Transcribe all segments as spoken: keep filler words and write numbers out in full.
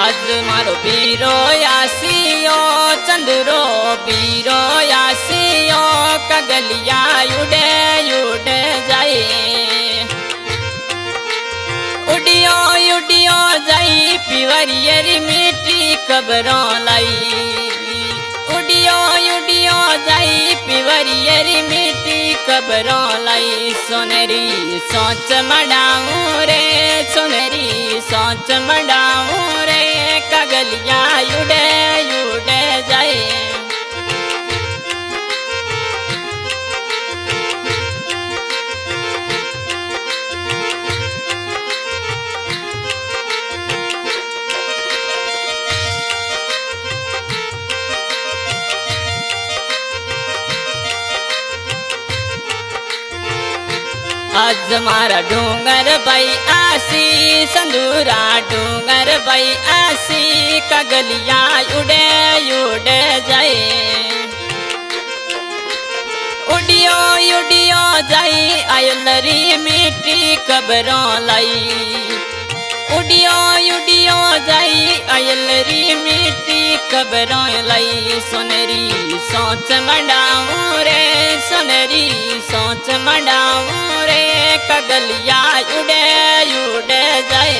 आज मारो पीरो यासियो चंदरो पीरो यासियो कगलिया उड़े उड़े जाए उड़ियो उड़ियो जाई पिवरियरी मिट्टी कब्रों लाई उड़ियो उड़ियो जाई पिवरियरी मिट्टी कब्रों लाई सोनेरी सोच मडाऊं रे सोनेरी सोच मडाऊं रे कगलिया उड़े उड़े जाए आज मारा डूंगर भाई आसी संदूरा डूंगर भाई आसी कगलिया उड़े उड़े जाए उड़ियो उड़ियो जाई आयलरी मिट्टी कब्रों लाई उड़ियो उड़ियो जाई आयलरी मिट्टी कब्रों लाई सोनेरी सोच मडाऊं रे सोनेरी सोच मडाऊं रे कगलिया उड़े उड़े जाए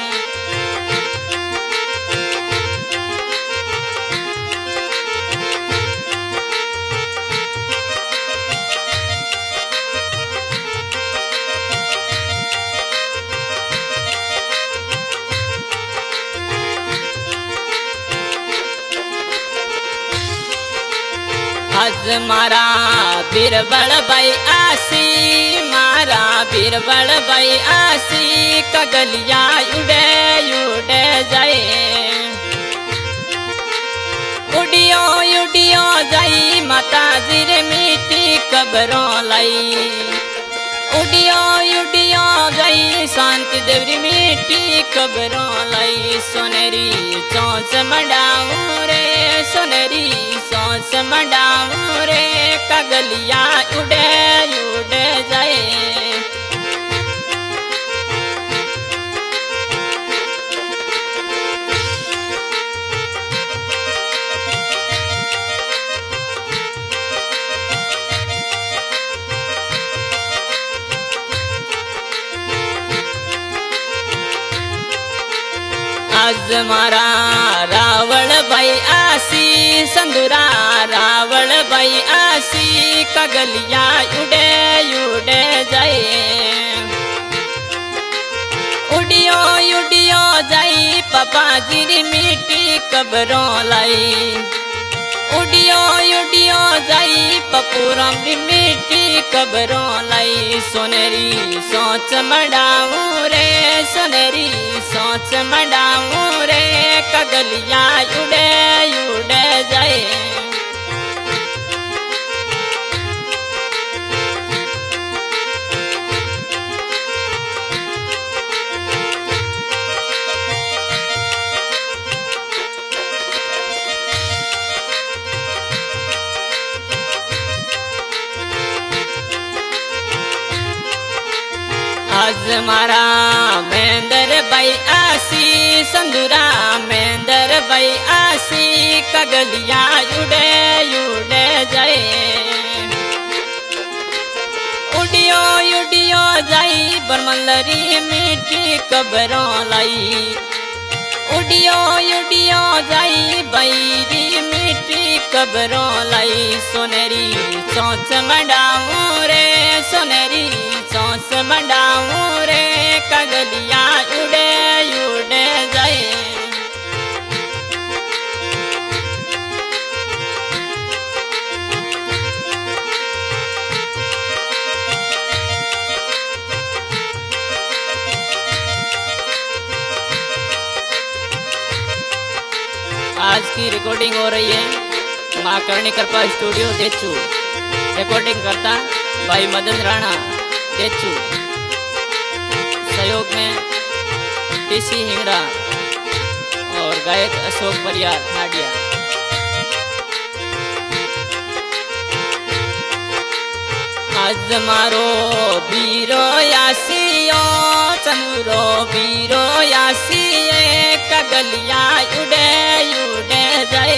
आज मारा बीरबल भाई आसी मारा बीरबल भाई आसी कगलिया उड़े उड़े जाए उड़ियो उड़ियो जाई माता जी रे मिट्टी कब्रों लाई उड़ियो उड़ियो जाई शांति देवरी मिट्टी कब्रों लाई सोनेरी चौंच मडाऊं रे सोनेरी सोच मडाऊं रे कगलिया उड़े उड़े जाए आज मारा रावण भाई आसी संदूरा रावण भाई आसी कगलिया उड़े उड़े जाए उड़ियो उड़ियो जाई पापा जी री मिट्टी कब्रों लाई उड़ियो उड़ियो जाई पपूरम री मिट्टी कब्रों लाई सोनेरी सोच मडाऊं रे सोनेरी सोच मडाऊं रे कगलिया उड़े उड़े जाए आज मारा महेंद्र भाई आसी संदूरा महेंद्र भाई आसी कगलिया उड़े उड़े जाए उड़ियो उड़ियो जाई बरमलरी मिट्टी कब्रों लाई उड़ियो उड़ियो जाई बैरी मिट्टी कब्रों लाई सोनेरी चौंच मडाऊं रे सोनेरी चौंच मडाऊं रे कगलिया उड़े उड़े जाए आज की रिकॉर्डिंग हो रही है माँ करणी कृपा स्टूडियो देचू रिकॉर्डिंग करता भाई मदन राणा देचू सहयोग में टीसी हिंगड़ा और गायक अशोक परियार नाडिया। आज मारो बीरो यासियो चंद्रो बीरो यासिए कगलिया उड़े उड़े जाए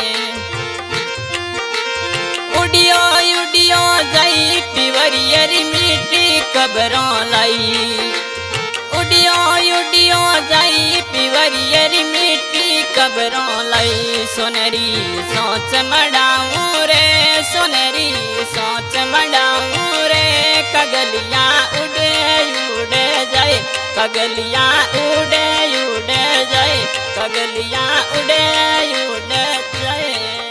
उड़ियो उड़ियो जाई पिवरियर मीठी खबरों लाई उड़ियो उड़ियो जाई पिवरियर मीठी खबरों लाई सोनरी सोच मड़ाऊं रे सोनरी सोच मड़ाऊं रे कगलिया उड़े उड़े जाए कगलिया उड़े उड़े जाए कगलिया उड़े उड़े जाए।